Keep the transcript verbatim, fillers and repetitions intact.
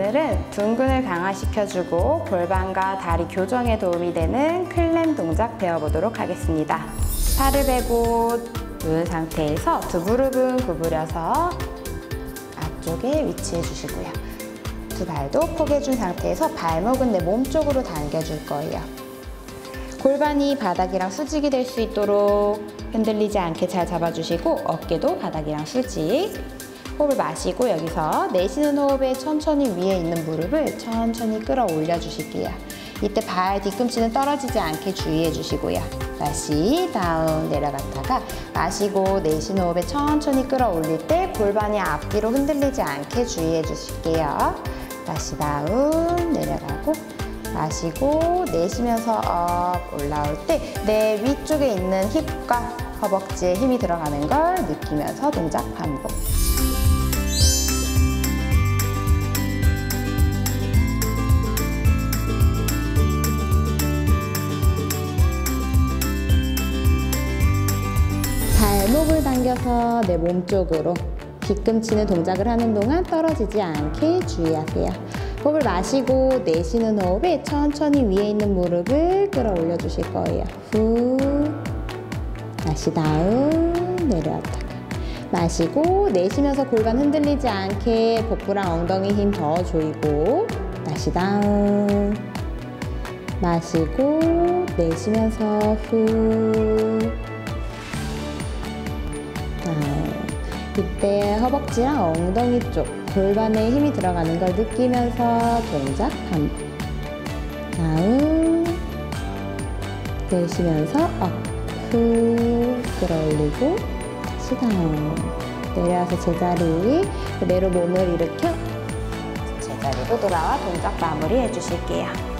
오늘은 둔근을 강화시켜주고 골반과 다리 교정에 도움이 되는 클램 동작 배워보도록 하겠습니다. 팔을 베고 누운 상태에서 두 무릎은 구부려서 앞쪽에 위치해 주시고요. 두 발도 포개준 상태에서 발목은 내 몸 쪽으로 당겨줄 거예요. 골반이 바닥이랑 수직이 될 수 있도록 흔들리지 않게 잘 잡아주시고 어깨도 바닥이랑 수직. 호흡을 마시고 여기서 내쉬는 호흡에 천천히 위에 있는 무릎을 천천히 끌어올려 주실게요. 이때 발 뒤꿈치는 떨어지지 않게 주의해 주시고요. 다시 다운 내려갔다가 마시고 내쉬는 호흡에 천천히 끌어올릴 때 골반이 앞뒤로 흔들리지 않게 주의해 주실게요. 다시 다운 내려가고 마시고 내쉬면서 업 올라올 때 내 위쪽에 있는 힙과 허벅지에 힘이 들어가는 걸 느끼면서 동작 반복. 발목을 당겨서 내 몸 쪽으로 뒤꿈치는 동작을 하는 동안 떨어지지 않게 주의하세요. 호흡을 마시고 내쉬는 호흡에 천천히 위에 있는 무릎을 끌어올려 주실 거예요. 후, 다시 다운 내려왔다가 마시고 내쉬면서 골반 흔들리지 않게 복부랑 엉덩이 힘 더 조이고 다시 다운 마시고 내쉬면서 후 다운. 이때 허벅지랑 엉덩이 쪽 골반에 힘이 들어가는 걸 느끼면서 동작 반복. 다운 내쉬면서 업, 후 끌어올리고 다시 다운 내려와서 제자리 그대로 몸을 일으켜 제자리로 돌아와 동작 마무리 해주실게요.